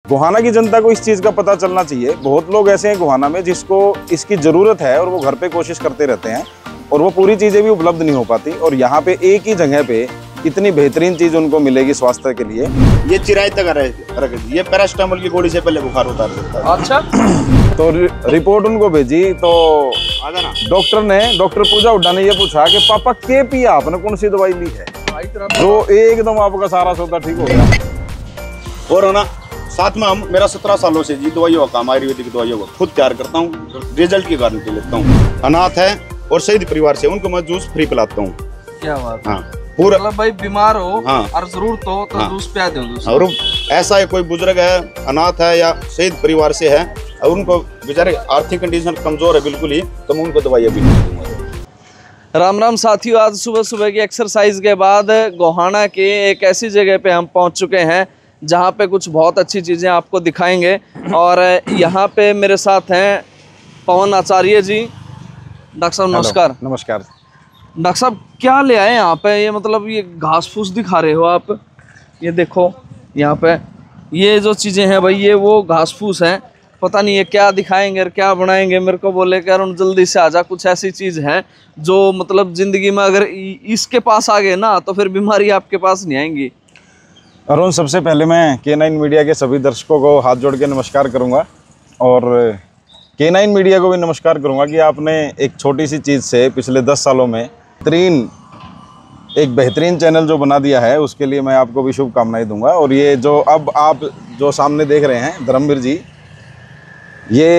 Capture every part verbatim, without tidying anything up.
गोहाना की जनता को इस चीज़ का पता चलना चाहिए। बहुत लोग ऐसे हैं गोहाना में जिसको इसकी ज़रूरत है और वो घर पे कोशिश करते रहते हैं और वो पूरी चीज़ें भी उपलब्ध नहीं हो पाती, और यहाँ पे एक ही जगह पे इतनी बेहतरीन चीज़ उनको मिलेगी स्वास्थ्य के लिए। ये चिराई तक रख दी, ये पैरास्टामोल की गोली से पहले बुखार उतार देता है। अच्छा। तो रिपोर्ट उनको भेजी तो डॉक्टर ने डॉक्टर पूजा हुड्डा ने ये पूछा कि पापा के पिया आपने, कौन सी दवाई ली है, जो एकदम आपका सारा सौदा ठीक हो गया। और है ना, साथ में हम मेरा सत्रह सालों से जी दवाइयों का काम, आयुर्वेदिक दवाइयों का खुद तैयार करता हूँ, रिजल्ट की गारंटी लेता हूँ। अनाथ है और शहीद परिवार से उनको मैं जूस फ्री पिलाता हूँ। क्या बात। हाँ पूरा, मतलब भाई बीमार हो हाँ, और जरूरत हो तो हाँ, जूस पिला दो। और ऐसा है कोई बुजुर्ग है, अनाथ है या शहीद परिवार से है और उनको बेचारे आर्थिक कंडीशन कमजोर है बिल्कुल ही, तो मैं उनको दवाइयाँ भी दूंगा। राम राम साथियों, आज सुबह सुबह की एक्सरसाइज के बाद गोहाना के एक ऐसी जगह पे हम पहुंच चुके हैं जहां पे कुछ बहुत अच्छी चीज़ें आपको दिखाएंगे। और यहां पे मेरे साथ हैं पवन आचार्य जी। डॉक्टर साहब नमस्कार। नमस्कार डॉक्टर साहब, क्या ले आए यहाँ पे? ये मतलब ये घास फूस दिखा रहे हो आप, ये देखो यहाँ पे ये जो चीज़ें हैं भाई, ये वो घास फूस हैं। पता नहीं ये क्या दिखाएंगे और क्या बनाएंगे। मेरे को बोले कि अरुण जल्दी से आजा, कुछ ऐसी चीज़ है जो मतलब ज़िंदगी में अगर इसके पास आ गए ना तो फिर बीमारी आपके पास नहीं आएंगी। अरुण, सबसे पहले मैं के नाइन मीडिया के सभी दर्शकों को हाथ जोड़ के नमस्कार करूंगा और के नाइन मीडिया को भी नमस्कार करूंगा कि आपने एक छोटी सी चीज़ से पिछले दस सालों में बेहतरीन एक बेहतरीन चैनल जो बना दिया है, उसके लिए मैं आपको भी शुभकामनाएं दूंगा। और ये जो अब आप जो सामने देख रहे हैं धर्मवीर जी, ये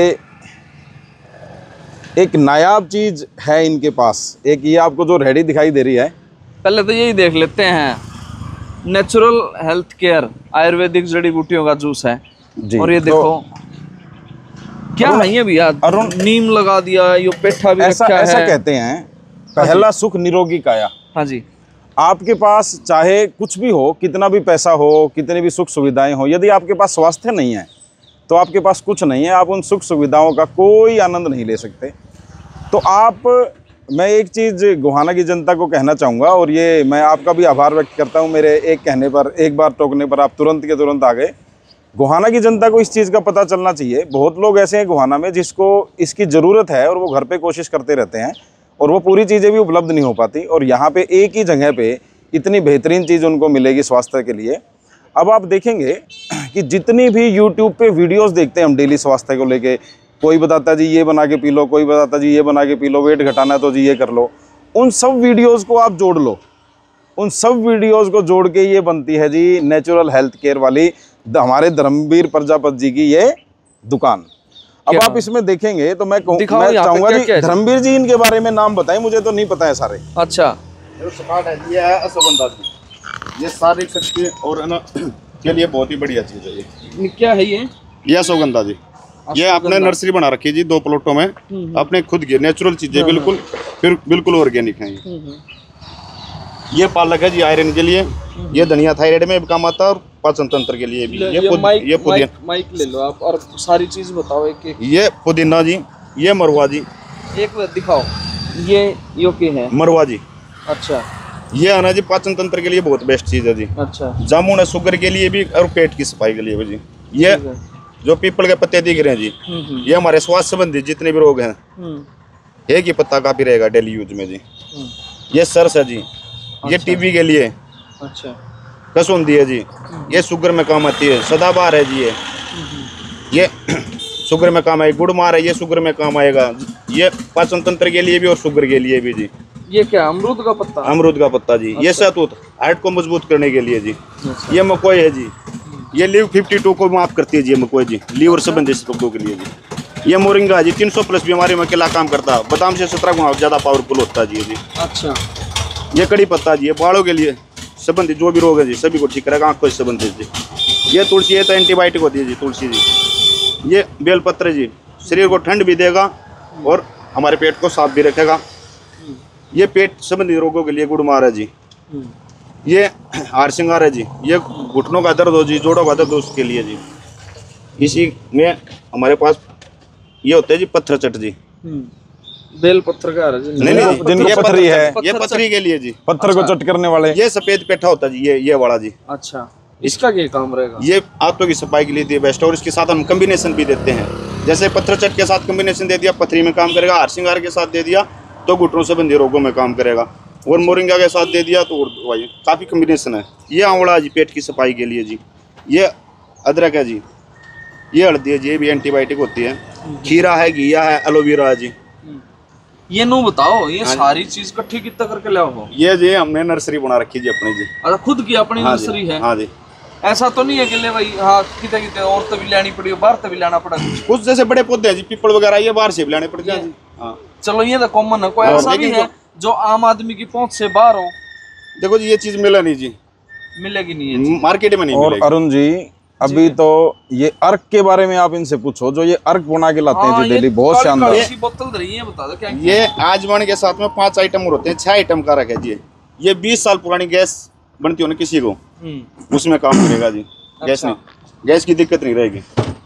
एक नायाब चीज़ है इनके पास। एक ये आपको जो रेडी दिखाई दे रही है, पहले तो यही देख लेते हैं। नेचुरल हेल्थ केयर आयुर्वेदिक जड़ी बूटियों का जूस है जी। और ये देखो तो, क्या है ये भैया? अरुण, नीम लगा दिया, ये पेठा भी ऐसा, रखा ऐसा है। कहते हैं पहला सुख निरोगी काया। हाँ जी। आपके पास चाहे कुछ भी हो, कितना भी पैसा हो, कितनी भी सुख सुविधाएं हो, यदि आपके पास स्वास्थ्य नहीं है तो आपके पास कुछ नहीं है। आप उन सुख सुविधाओं का कोई आनंद नहीं ले सकते। तो आप, मैं एक चीज़ गोहाना की जनता को कहना चाहूँगा, और ये मैं आपका भी आभार व्यक्त करता हूँ, मेरे एक कहने पर, एक बार टोकने पर आप तुरंत के तुरंत आ गए। गोहाना की जनता को इस चीज़ का पता चलना चाहिए। बहुत लोग ऐसे हैं गोहाना में जिसको इसकी ज़रूरत है और वो घर पे कोशिश करते रहते हैं और वो पूरी चीज़ें भी उपलब्ध नहीं हो पाती, और यहाँ पे एक ही जगह पे इतनी बेहतरीन चीज़ उनको मिलेगी स्वास्थ्य के लिए। अब आप देखेंगे कि जितनी भी यूट्यूब पे वीडियोस देखते हैं हम डेली स्वास्थ्य को लेके, कोई बताता जी ये बना के पी लो, कोई बताता जी ये बना के पी लो, वेट घटाना है तो जी ये कर लो। उन सब वीडियोज़ को आप जोड़ लो, उन सब वीडियोज़ को जोड़ के ये बनती है जी नेचुरल हेल्थ केयर वाली हमारे धर्मवीर प्रजापति जी की ये दुकान। अब आप इसमें देखेंगे तो मैं मैं चाहूंगा जी धर्मवीर जी इनके बारे में नाम बताएं, मुझे तो नहीं पता है सारे। अच्छा, ये है अश्वगंधा जी, ये शारीरिक शक्ति और ना के लिए बहुत ही बढ़िया चीज है। ये क्या है ये? ये अश्वगंधा जी, ये आपने नर्सरी बना रखी है जी दो प्लॉटों में, अपने खुद की नेचुरल चीजें, बिल्कुल फिर बिल्कुल ऑर्गेनिक है। ये पालक है जी आयरन के लिए, ये धनिया थायराइड में भी काम आता है और पाचन तंत्र के लिए भी। ये ये माइक, ये पुदीना माइक ले लो आप और सारी चीज बताओ एक एक। ये पुदीना जी, ये मरवा जी, एक बार दिखाओ। ये यो के है मरवा जी। अच्छा, ये है ना जी पाचन तंत्र के लिए बहुत बेस्ट चीज है जी। अच्छा, जामुन है शुगर के लिए भी और पेट की सफाई के लिए भी जी। ये जो पीपल के पत्ते दिख रहे हैं जी, ये हमारे स्वास्थ्य संबंधी जितने भी रोग हैं, एक ही पत्ता काफी रहेगा डेली यूज में जी। ये सरस है जी, ये टीबी के लिए। अच्छा, कसुंदी है जी, ये शुगर में काम आती है। सदाबहार है जी, ये ये शुगर में काम आएगी। गुड़मार है, ये शुगर में काम आएगा। ये पाचन तंत्र के लिए भी और शुगर के लिए भी जी। ये क्या अमरूद का पत्ता? अमरूद का पत्ता जी। अच्छा। ये शहतूत हार्ट को मजबूत करने के लिए जी। अच्छा। ये मकोई है जी, ये लीव फिफ्टी टू को माफ करती है जी। मकोई जी लीवर संबंधित रोगों के लिए जी। ये मोरिंगा जी, तीन सौ प्लस बीमारी में अकेला काम करता है। बादाम से सत्रह गुना ज्यादा पावरफुल होता है जी जी। अच्छा, ये कड़ी पत्ता जी, ये बालों के लिए संबंधित जो भी रोग है जी सभी को ठीक करेगा, आंखों से संबंधित जी। ये तुलसी, ये तो एंटीबायोटिक होती है जी तुलसी जी। ये बेलपत्र जी, शरीर को ठंड भी देगा और हमारे पेट को साफ भी रखेगा। ये पेट संबंधित रोगों के लिए गुड़मार है जी। ये हार श्रृंगार है जी, ये घुटनों का दर्द हो जी, जोड़ों का दर्द हो उसके लिए जी। इसी में हमारे पास ये होते हैं जी पत्थर चट जी। बेल पत्थर का है? नहीं नहीं, जिनको पथरी है, ये पथरी के लिए जी। पत्थर को चट करने वाले। ये सफेद पेठा होता है जी, ये ये वाला जी। अच्छा, इसका क्या काम रहेगा? ये आंतों की सफाई के लिए दी बेस्ट, और इसके साथ हम कम्बिनेशन भी देते हैं। जैसे पत्थर चट के साथ कम्बिनेशन दे दिया, पथरी में काम करेगा। हार सिंगार के साथ दे दिया तो घुटनों संबंधी रोगों में काम करेगा। और मोरिंगा के साथ दे दिया तो भाई काफ़ी कम्बिनेशन है। ये आंवला जी पेट की सफाई के लिए जी। ये अदरक है जी। ये हल्दी है जी, ये भी एंटीबायोटिक होती है। खीरा है, घिया है, एलोवेरा है जी। ये नो बताओ, ये सारी चीज इकट्ठी कितना करके लाओ हो? ये जी हमने नर्सरी बना रखी जी अपनी जी। अच्छा, खुद की अपनी हाँ नर्सरी है? हाँ जी। ऐसा तो नहीं है कि ले भाई हाँ किते किते और तो भी लेनी पड़ी, बाहर तो भी लेना पड़ा? कुछ जैसे बड़े पौधे हैं जी, पीपल वगैरह, ये बाहर से भी लाने पड़ते हैं जी। हाँ चलो ये तो कॉमन है। कोई हाँ, ऐसा भी लेकिन है जो आम आदमी की पहुंच से बाहर हो? देखो जी, ये चीज मिला नहीं जी, मिलेगी नहीं ये चीज। मार्केट में नहीं और मिलेगी। अरुण जी अभी तो ये अर्क के बारे में आप इनसे पूछो, जो ये अर्क बना के लाते हैं हाँ, जी ये डेली, बहुत काली शानदार। काली सी बोतल धरी है, बता दो क्या क्या? ये आजवान के साथ में पांच आइटम और होते हैं, छह आइटम का रखे जी। ये बीस साल पुरानी गैस बनती हो ना किसी को, हम्म, उसमें काम करेगा जी। गैस अच्छा। नहीं, गैस की दिक्कत नहीं रहेगी।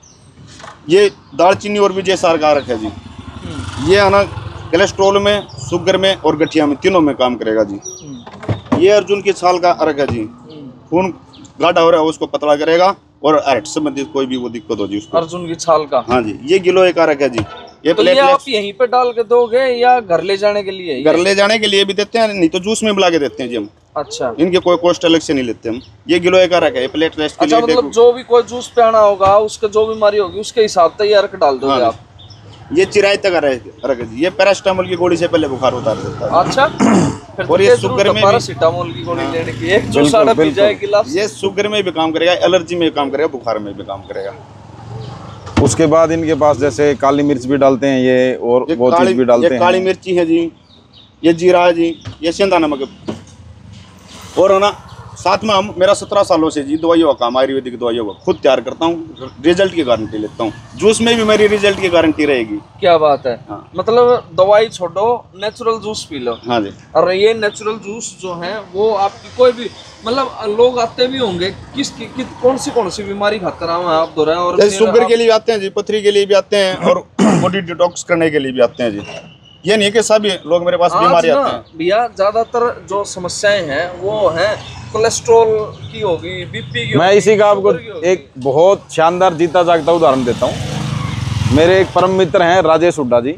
ये दालचीनी और विजय सार का रखा जी। ये है ना कोलेस्ट्रॉल में, शुगर में और गठिया में, तीनों में काम करेगा जी। ये अर्जुन की छाल का अर्क है जी। खून गाढ़ा हो रहा है उसको पतला करेगा, और हार्ट संबंधित कोई भी वो दिक्कत हो जी उसको। अर्जुन की छाल का? हाँ जी। ये गिलोय का अर्क है जी। ये तो ये आप यहीं पे डाल के दोगे या घर ले जाने के लिए? घर ले जाने के लिए भी देते हैं, नहीं तो जूस में मिला के देते हैं जी हम। अच्छा, इनके कोई कॉस्ट अलग से नहीं लेते हम। ये गिलोय का रखा है, प्लेट टेस्ट के अच्छा लिए। मतलब जो भी कोई जूस पे आना होगा, उसके जो बीमारी होगी उसके हिसाब से ये अर्क डाल दोगे हाँ, आप? ये चिराई तक रखा जी। ये पैरास्टामोल की गोली से पहले बुखार उतार देता है। अच्छा, फिर और तो ये ये शुगर में भी- पैरासीटामोल की गोली लेने की एक जूस बिल्कुल, आड़ा पी बिल्कुल। जाए गिलास। ये शुगर में भी काम करेगा, एलर्जी में भी काम करेगा, बुखार में भी काम करेगा। उसके बाद इनके पास जैसे काली मिर्च भी डालते हैं ये, और ये वो काली चीज भी डालते ये हैं। काली मिर्ची है जी। ये जीरा है जी। ये सेंधा नमक है। और है ना साथ में हम, मेरा सत्रह सालों से जी दवाइयों का काम, आयुर्वेदिक दवाइयों का खुद तैयार करता हूँ, रिजल्ट की गारंटी लेता हूँ। जूस में भी मेरी रिजल्ट की गारंटी रहेगी। क्या बात है। हाँ। मतलब दवाई छोड़ो, नेचुरल जूस पी लो। हाँ जी। और ये नेचुरल जूस जो है वो आपकी कोई भी, मतलब लोग आते भी होंगे किस कि, कि, कौन सी कौन सी बीमारी खातर आए हैं आप दो रहे हैं? और जैसे शुगर के लिए भी आते हैं जी, पथरी के लिए भी आते हैं, और बॉडी डिटॉक्स करने के लिए भी आते हैं जी। ये नहीं कि सभी लोग मेरे पास बीमारी आते हैं भैया। ज्यादातर जो समस्याएं हैं वो हैं कोलेस्ट्रॉल की होगी, बीपी की मैं होगी, इसी का आपको शुगर की होगी। एक बहुत शानदार जीता जागता उदाहरण देता हूँ। मेरे एक परम मित्र हैं राजेश हुड्डा जी,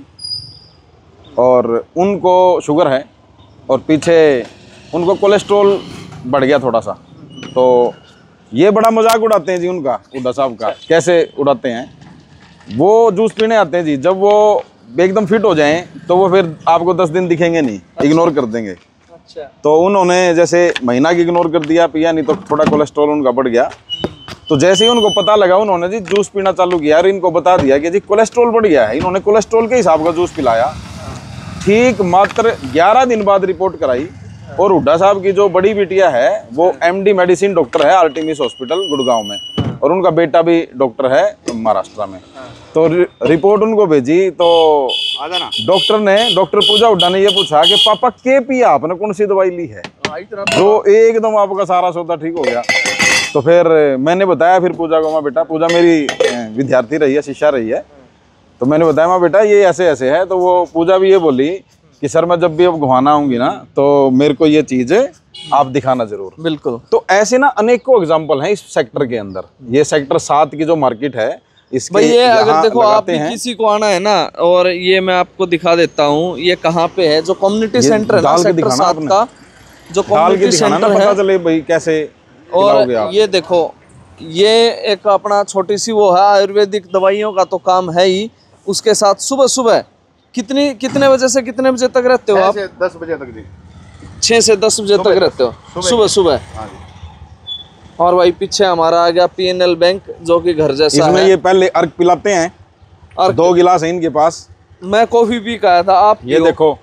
और उनको शुगर है, और पीछे उनको कोलेस्ट्रॉल बढ़ गया थोड़ा सा। तो ये बड़ा मजाक उड़ाते हैं जी उनका, हुड्डा साहब का। कैसे उड़ाते हैं? वो जूस पीने आते हैं जी, जब वो एकदम फिट हो जाएं तो वो फिर आपको दस दिन दिखेंगे नहीं, इग्नोर कर देंगे। अच्छा, तो उन्होंने जैसे महीना की इग्नोर कर दिया, पिया नहीं, तो थोड़ा कोलेस्ट्रॉल उनका बढ़ गया। तो जैसे ही उनको पता लगा, उन्होंने जी जूस पीना चालू किया और इनको बता दिया कि जी कोलेस्ट्रॉल बढ़ गया है। इन्होंने कोलेस्ट्रॉल के हिसाब का जूस पिलाया। ठीक मात्र ग्यारह दिन बाद रिपोर्ट कराई, और हुड्डा साहब की जो बड़ी बिटिया है वो एमडी मेडिसिन डॉक्टर है आर्टेमिस हॉस्पिटल गुड़गांव में, और उनका बेटा भी डॉक्टर है महाराष्ट्र में। तो रि, रिपोर्ट उनको भेजी, तो आजा ना। डॉक्टर ने, डॉक्टर पूजा हुड्डा ने ये पूछा कि पापा के पिया आपने, कौन सी दवाई ली है, हाँ, इतना जो एकदम आपका सारा सौदा ठीक हो गया। तो फिर मैंने बताया फिर पूजा को, माँ बेटा, पूजा मेरी अ, विद्यार्थी रही है, शिष्या रही है, तो मैंने बताया माँ बेटा ये ऐसे ऐसे है। तो वो पूजा भी ये बोली कि सर मैं जब भी अब घुमाना आऊँगी ना तो मेरे को ये चीज़ आप दिखाना जरूर। बिल्कुल। तो ऐसे ना अनेकों एग्जाम्पल हैं इस सेक्टर के अंदर। ये सेक्टर सात की जो मार्केट है इसके भाई ये अगर यहाँ देखो आप लगाते भी हैं। किसी को आना है ना, और ये मैं आपको दिखा देता हूँ ये कहाँ पे है, जो कम्युनिटी सेंटर है ना डाल के सेक्टर दिखाना सात आपने। का, जो डाल के कम्युनिटी दिखाना ना, सेंटर पता है। चले भाई कैसे और खिलाओगे आप। ये देखो, ये एक अपना छोटी सी वो है, आयुर्वेदिक दवाइयों का तो काम है ही, उसके साथ सुबह सुबह कितनी कितने बजे से कितने बजे तक रहते हो आप? छह से दस बजे तक जी। छः से दस बजे तक रहते हो सुबह सुबह। हाँ जी। और भाई पीछे हमारा आ गया पीएनएल बैंक, जो कि घर जैसा इसमें है। ये पहले अर्क पिलाते हैं, और दो गिलास है इनके पास। मैं कॉफी भी खाया था, आप ये देखो,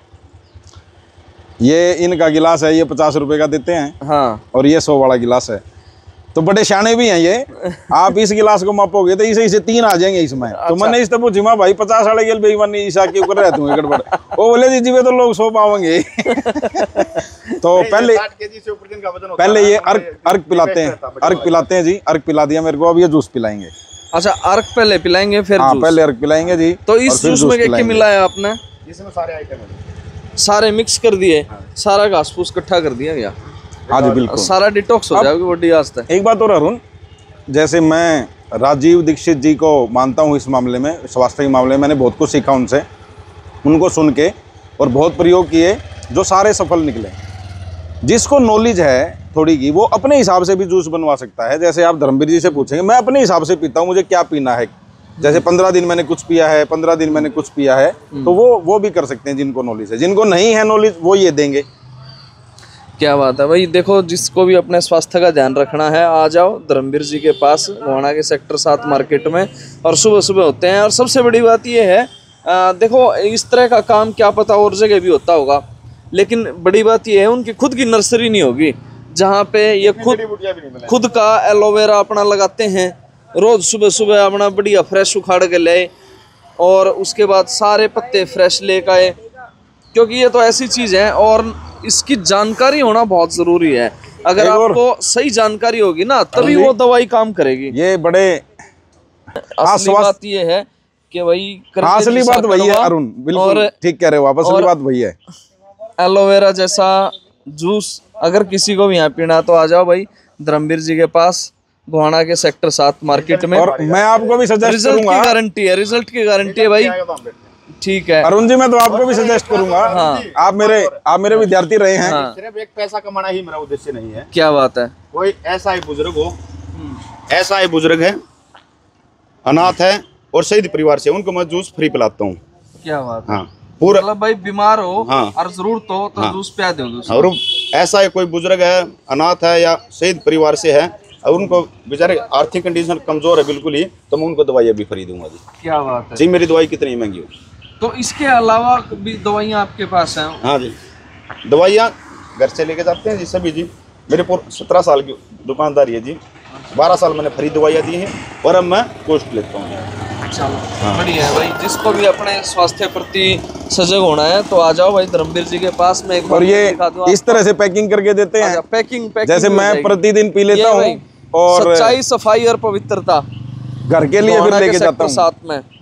ये इनका गिलास है, ये पचास रुपए का देते हैं, हाँ, और ये सौ वाला गिलास है। तो बड़े शाने भी हैं ये। आप इस गिलास को मापोगे तो इसे इसे तीन आ जाएंगे इसमें। अच्छा। तो मैंने इस तरह पूछी माँ भाई पचास वाले गेल बेईमानी ईसा के ऊपर रहते हैं गड़बड़। वो बोले जी जीवे तो लोग सो पाएंगे। तो पहले साठ केजी से ऊपर जिनका वजन होता पहले है, ये हमारे अर्क अर्क पिलाते हैं, रहता है, बड़े अर्क पिलाते हैं जी। अर्क पिला दिया मेरे को, अब ये जूस पिलाएंगे। अच्छा, अर्क पहले पिलाएंगे फिर हाँ जूस। पहले अर्क पिलाएंगे जी। तो और इस फिर जूस में क्या क्या पिलाएंगे। मिलाया आपने? इसमें सारे आइटम है। सारे मिक्स कर दिए, सारा घास फूस इकट्ठा कर दिया गया। हाँ जी बिल्कुल, सारा डिटॉक्स हो जाएगी बॉडी आज तक। एक बात और अरुण, जैसे मैं राजीव दीक्षित जी को मानता हूँ इस मामले में, स्वास्थ्य के मामले में मैंने बहुत कुछ सीखा उनसे, उनको सुन के, और बहुत प्रयोग किए जो सारे सफल निकले। जिसको नॉलेज है थोड़ी की, वो अपने हिसाब से भी जूस बनवा सकता है। जैसे आप धर्मवीर जी से पूछेंगे, मैं अपने हिसाब से पीता हूँ, मुझे क्या पीना है, जैसे पंद्रह दिन मैंने कुछ पिया है, पंद्रह दिन मैंने कुछ पिया है, तो वो वो भी कर सकते हैं जिनको नॉलेज है। जिनको नहीं है नॉलेज वो ये देंगे। क्या बात है भाई, देखो जिसको भी अपने स्वास्थ्य का ध्यान रखना है आ जाओ धर्मवीर जी के पास, गोहाना के सेक्टर सात मार्केट में, और सुबह सुबह होते हैं। और सबसे बड़ी बात ये है, आ, देखो इस तरह का काम क्या पता और जगह भी होता होगा, लेकिन बड़ी बात ये है उनकी खुद की नर्सरी नहीं होगी जहाँ पे ये खुद खुद का एलोवेरा अपना लगाते हैं, रोज सुबह सुबह अपना बढ़िया फ्रेश उखाड़ के ले, और उसके बाद सारे पत्ते फ्रेश लेकर आए, क्योंकि ये तो ऐसी चीज़ है और इसकी जानकारी होना बहुत ज़रूरी है। अगर आपको सही जानकारी होगी ना तभी वो दवाई काम करेगी। ये बड़े असली बात ये है कि भाई हाँ, असली बात वही है अरुण, बिल्कुल ठीक कह रहे हो आप, असली बात वही है। एलोवेरा जैसा जूस अगर किसी को भी यहाँ पीना तो आ जाओ भाई धर्मवीर जी के पास, गोहाना के सेक्टर सात मार्केट में। और मैं आपको भी सजेस्ट रिजल्ट करूंगा, की गारंटी है, रिजल्ट की गारंटी है भाई। ठीक है अरुण जी, मैं तो आपको भी सजेस्ट करूंगा। हाँ। आप मेरे आप मेरे विद्यार्थी रहे हैं। हाँ। सिर्फ एक पैसा कमाना ही मेरा उद्देश्य नहीं है। क्या बात है, कोई ऐसा ही बुजुर्ग हो, ऐसा ही बुजुर्ग है, अनाथ है और शहीद परिवार से, उनको मैं जूस फ्री पिलाता हूँ। क्या बात है, हाँ पूरा, मतलब भाई बीमार हो हाँ। और जरूरत हो तो जूस पिला दो। और ऐसा है कोई बुजुर्ग है, अनाथ है या शहीद परिवार से है और उनको बेचारे आर्थिक कंडीशन कमजोर है बिल्कुल ही, तो मैं उनको दवाइयाँ भी फ्री दूंगा जी। क्या बात है जी, मेरी दवाई कितनी महंगी हो। तो इसके अलावा भी दवाइयाँ आपके पास हैं? हाँ जी, दवाइयाँ घर से लेके जाते हैं जी सभी जी। मेरे पूरे सत्रह साल की दुकानदारी है जी, बारह साल मैंने फ्री दवाइयाँ दी हैं और अब मैं कॉस्ट लेता हूँ। चलो बढ़िया है भाई, जिसको भी अपने स्वास्थ्य प्रति सजग होना है तो आ जाओ भाई धर्मवीर जी के पास में। एक और ये इस तरह से पैकिंग करके देते हैं, पैकिंग पैकिंग जैसे मैं प्रतिदिन पी लेता हूँ, और सच्चाई, सफाई और पवित्रता घर के लिए फिर लेके जाता हूँ साथ में।